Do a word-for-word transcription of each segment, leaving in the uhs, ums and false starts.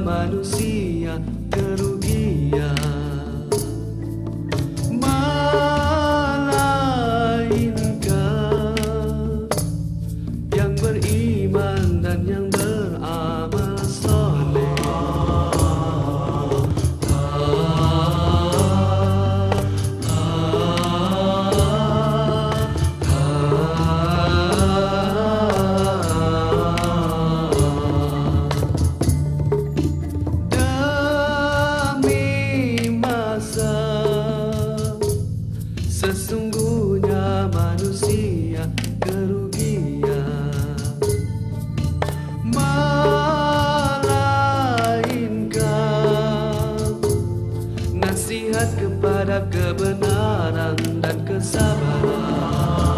manusia kerugian, melainkan yang beriman dan yang beramal soleh. Sesungguhnya manusia kerugian, melainkan nasihat kepada kebenaran dan kesabaran.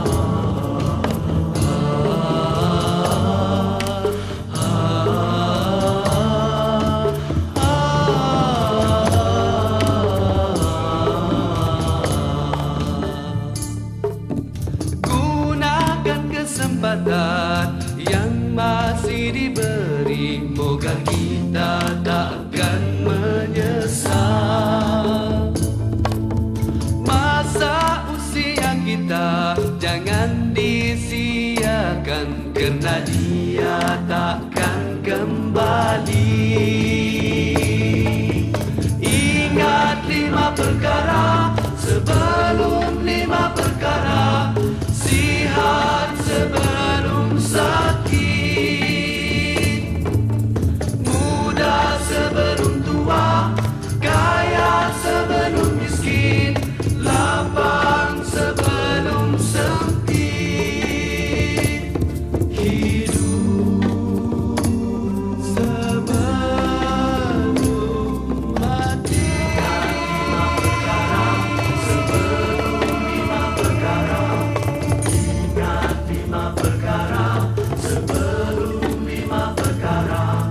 Kesempatan yang masih diberi, moga kita takkan menyesal. Masa usia kita jangan disia-siakan, kerana dia takkan kembali. Ingat lima perkara sebelum lima perkara, sihat sebelum sakit, muda sebelum tua, kaya sebelum miskin, lapang sebelum sempit, hidup sebelum mati. Lima perkara sebelum lima perkara, lima perkara sebelum lima perkara.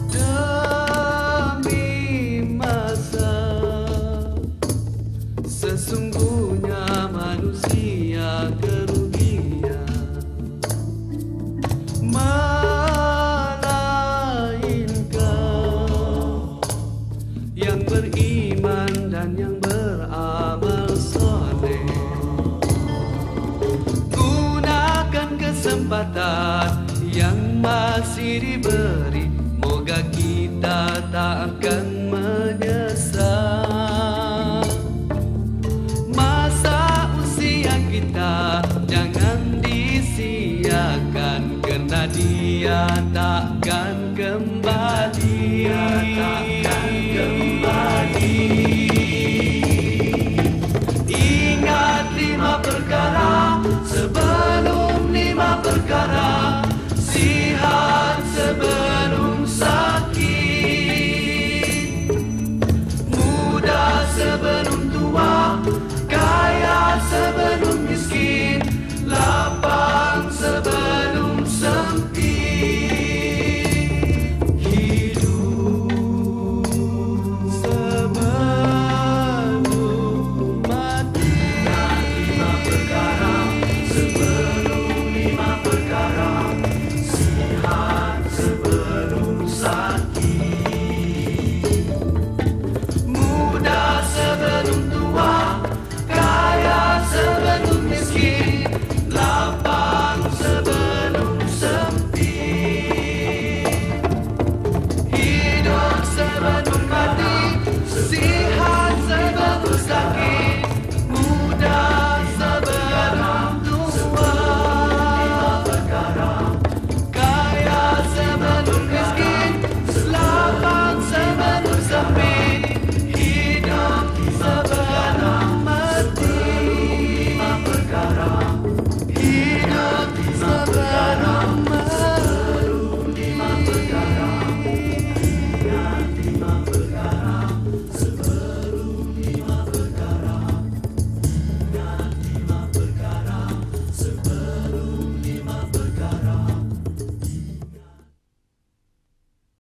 Demi masa, sesungguhnya manusia kerugian, melainkan yang beriman dan yang beramal soleh. Kesempatan yang masih diberi, moga kita tak akan menyesal. Masa usia kita jangan disia-siakan, kerana dia takkan kembali. Dia takkan kembali. Ingat lima perkara sebelum lima perkara, sihat sebelum sakit, muda sebelum tua, kaya sebelum miskin, lapang sebelum sempit, hidup sebelum mati. Lima perkara sebelum lima perkara, sihat sebelum